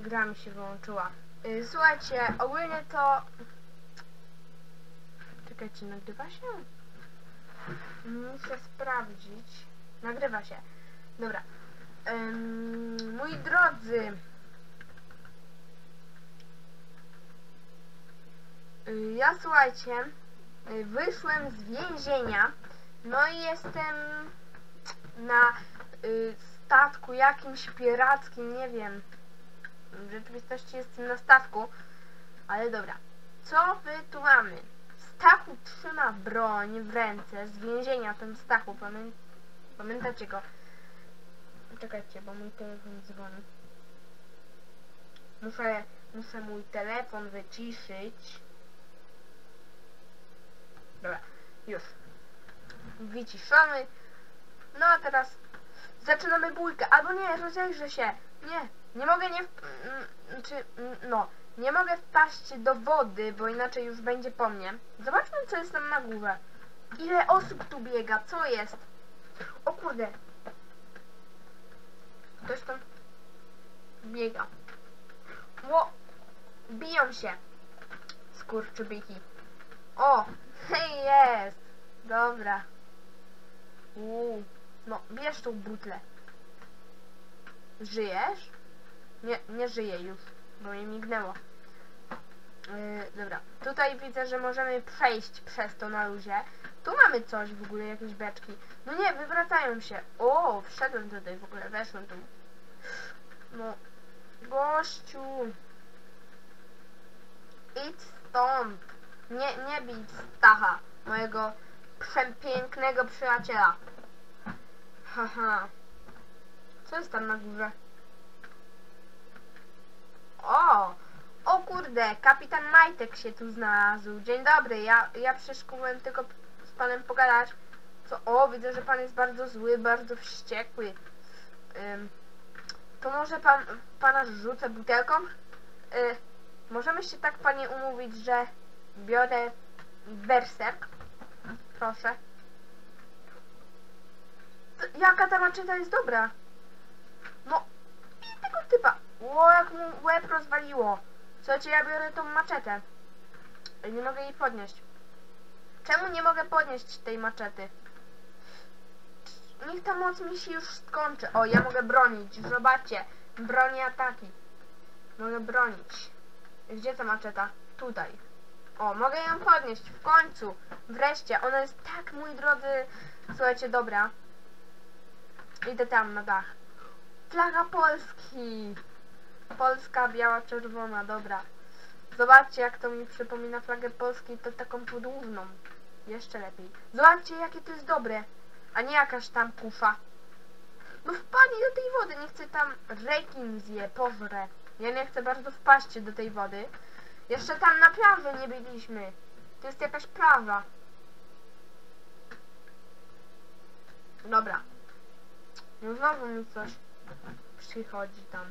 gra mi się wyłączyła. Słuchajcie, ogólnie to... Czekajcie, nagrywa się? Muszę sprawdzić. Nagrywa się. Dobra. Moi drodzy, ja słuchajcie, wyszłem z więzienia, no i jestem na statku jakimś pirackim, nie wiem. W rzeczywistości jestem na statku, ale dobra. Co my tu mamy? Stachu trzyma broń w ręce, z więzienia ten Stachu, pamiętacie go? Czekajcie, bo mój telefon dzwoni. Muszę mój telefon wyciszyć. Dobra, już. Wyciszony. No a teraz zaczynamy bójkę. Albo nie, rozejrzę się. Nie mogę nie mogę wpaść do wody, bo inaczej już będzie po mnie. Zobaczmy, co jest tam na górze. Ile osób tu biega? Co jest? O kurde. Ktoś tam biega. Ło! Biją się. Skurczybyki. O! Hej, jest! Dobra. No, bierz tą butlę. Żyjesz? Nie żyję już, bo mi mignęło. Dobra. Tutaj widzę, że możemy przejść przez to na luzie. Tu mamy coś w ogóle, jakieś beczki. No nie, wywracają się. O, wszedłem tutaj w ogóle, weszłem tu. No, gościu. Idź stąd. Nie bij Stacha, mojego przepięknego przyjaciela. Haha. Co jest tam na górze? O kurde, kapitan Majtek się tu znalazł. Dzień dobry, ja przyszedłem tylko z panem pogadać. O, widzę, że pan jest bardzo zły, bardzo wściekły. To może pana rzucę butelką? Możemy się tak, panie, umówić, że biorę berserk. Proszę. Jaka ta maczeta jest dobra? No, i tego typa. O, jak mu łeb rozwaliło. Słuchajcie, ja biorę tą maczetę. Nie mogę jej podnieść. Czemu nie mogę podnieść tej maczety? Niech ta moc mi się już skończy. O, ja mogę bronić. Zobaczcie. Broni ataki. Mogę bronić. Gdzie ta maczeta? Tutaj. O, mogę ją podnieść. W końcu. Wreszcie. Ona jest tak, moi drodzy... Słuchajcie, dobra. Idę tam na dach. Flaga Polski. Polska, biała, czerwona. Dobra. Zobaczcie, jak to mi przypomina flagę Polski. To taką podłużną. Jeszcze lepiej. Zobaczcie, jakie to jest dobre. A nie jakaś tam kufa. No wpadnij do tej wody. Nie chcę tam rekin zje, pożre. Ja nie chcę bardzo wpaść do tej wody. Jeszcze tam na plaży nie byliśmy. To jest jakaś plaża. Dobra. No znowu mi coś przychodzi tam.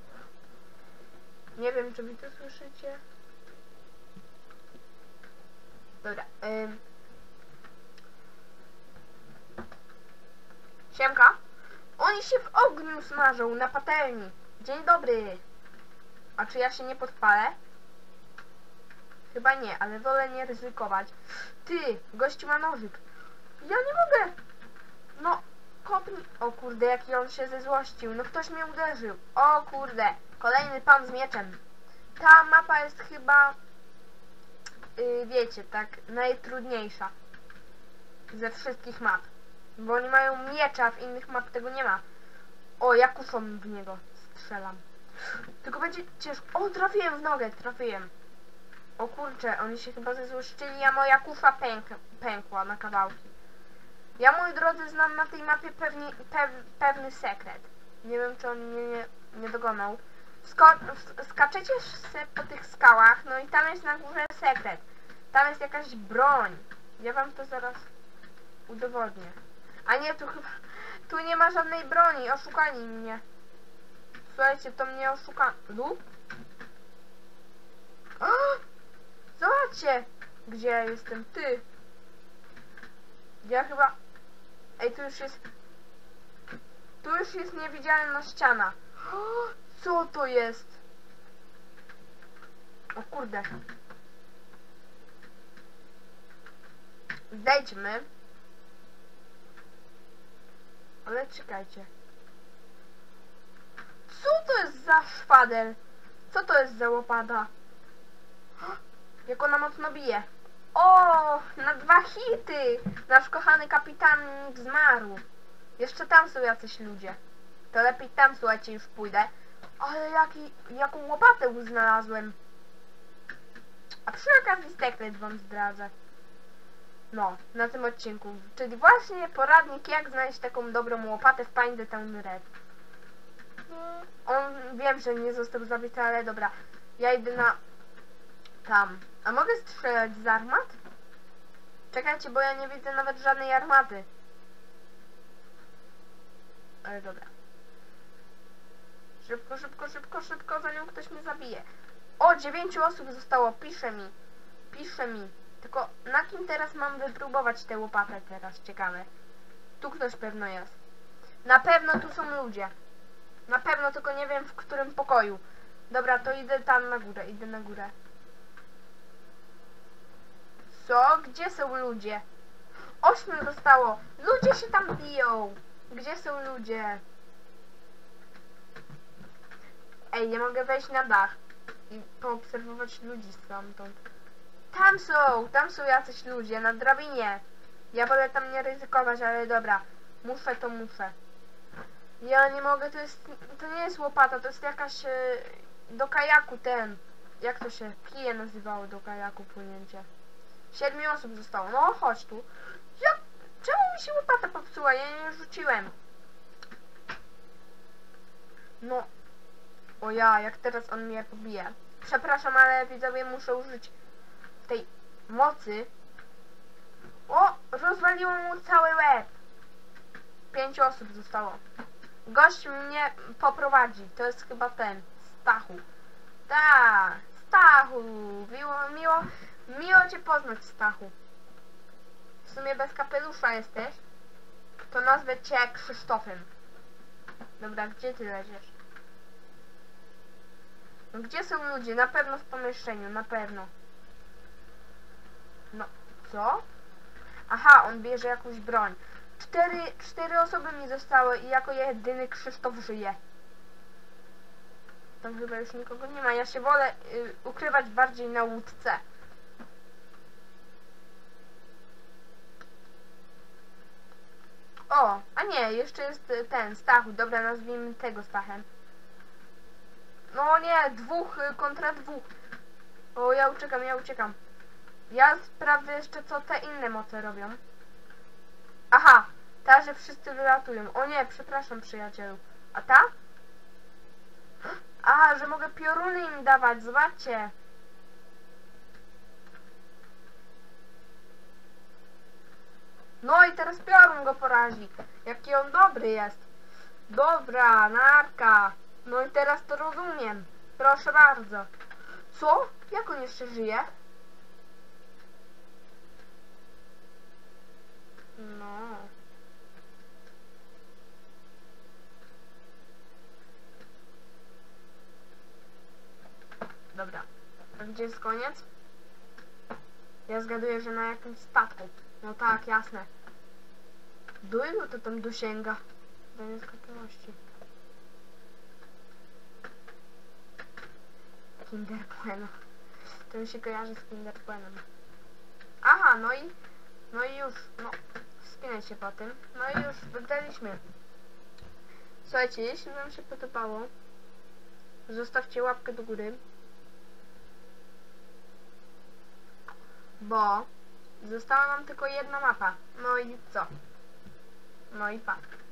Nie wiem, czy wy to słyszycie. Dobra. Siemka. Oni się w ogniu smażą na patelni. Dzień dobry. A czy ja się nie podpalę? Chyba nie, ale wolę nie ryzykować. Ty, gościu ma nożyk. Ja nie mogę. No, kopnij. O kurde, jaki on się zezłościł. No ktoś mnie uderzył. O kurde, kolejny pan z mieczem. Ta mapa jest chyba, wiecie, tak najtrudniejsza ze wszystkich map. Bo oni mają miecza, w innych map tego nie ma. O, ja kuszą w niego strzelam. Tylko będzie ciężko. O, trafiłem w nogę, trafiłem. O kurczę, oni się chyba zezłoszczyli, a moja kusza pękła na kawałki. Ja, moi drodzy, znam na tej mapie pewny sekret. Nie wiem, czy on mnie nie dogonał. Skaczecie się po tych skałach, no i tam jest na górze sekret. Tam jest jakaś broń. Ja wam to zaraz udowodnię. A nie, tu chyba... Tu nie ma żadnej broni, oszukali mnie. Słuchajcie, to mnie oszukano. Lub? Zobaczcie, gdzie ja jestem. Ty. Ja chyba... Ej, tu już jest niewidzialna ściana. Co to jest? O kurde. Zejdźmy. Ale czekajcie. Co to jest za szpadel? Co to jest za łopata? Jak ona mocno bije. O, na 2 hity! Nasz kochany kapitan zmarł. Jeszcze tam są jacyś ludzie. To lepiej tam, słuchajcie, już pójdę. Ale jaką łopatę znalazłem. A przy okazji sekret wam zdradzę. No, na tym odcinku. Czyli właśnie poradnik, jak znaleźć taką dobrą łopatę w Find the Town Red. On, wiem, że nie został zabity, ale dobra. Ja idę na... tam. A mogę strzelać z armat? Czekajcie, bo ja nie widzę nawet żadnej armaty. Ale dobra. Szybko, szybko, szybko, szybko, zanim ktoś mnie zabije. O, 9 osób zostało, pisze mi. Pisze mi. Tylko na kim teraz mam wypróbować tę łopatę teraz? Ciekawe. Tu ktoś pewno jest. Na pewno tu są ludzie. Na pewno, tylko nie wiem w którym pokoju. Dobra, to idę tam na górę, idę na górę. Co? Gdzie są ludzie? 8 zostało. Ludzie się tam biją. Gdzie są ludzie? Ej, nie mogę wejść na dach i poobserwować ludzi stamtąd. Tam są jacyś ludzie, na drabinie. Ja wolę tam nie ryzykować, ale dobra. Muszę, to muszę. Ja nie mogę, to nie jest łopata, to jest jakaś do kajaku ten. Jak to się kije nazywało do kajaku płynięcie? 7 osób zostało. No chodź tu. Czemu mi się łopata popsuła? Ja nie rzuciłem. No. O ja, jak teraz on mnie pobije. Przepraszam, ale widzowie, muszę użyć tej mocy. O! Rozwaliło mu cały łeb. 5 osób zostało. Gość mnie poprowadzi. To jest chyba ten. Stachu. Tak. Stachu. Miło cię poznać, Stachu. W sumie bez kapelusza jesteś. To nazwę cię Krzysztofem. Dobra, gdzie ty leziesz? No, gdzie są ludzie? Na pewno w pomieszczeniu, na pewno. No, co? Aha, on bierze jakąś broń. 4 osoby mi zostały i jako jedyny Krzysztof żyje. Tam chyba już nikogo nie ma. Ja się wolę ukrywać bardziej na łódce. O, a nie, jeszcze jest ten, Stachu. Dobra, nazwijmy tego Stachem. No nie, 2 kontra 2. O, ja uciekam. Ja sprawdzę jeszcze, co te inne moce robią. Aha, ta, że wszyscy wylatują. O nie, przepraszam, przyjacielu. A ta? Aha, że mogę pioruny im dawać, zobaczcie. No i teraz piorun go porazi. Jaki on dobry jest. Dobra, narka. No i teraz to rozumiem. Proszę bardzo. Co? Jak on jeszcze żyje? No. Dobra. A gdzie jest koniec? Ja zgaduję, że na jakimś statku. No tak, jasne. Do ilu to tam dosięga? Do nieskończoności. Kinder Bueno. To mi się kojarzy z Kinder Buenem. Aha, no i już, no, wspinaj się po tym. No i już wygraliśmy. Słuchajcie, jeśli wam się podobało, zostawcie łapkę do góry. Bo została nam tylko jedna mapa. No i co? No i pa.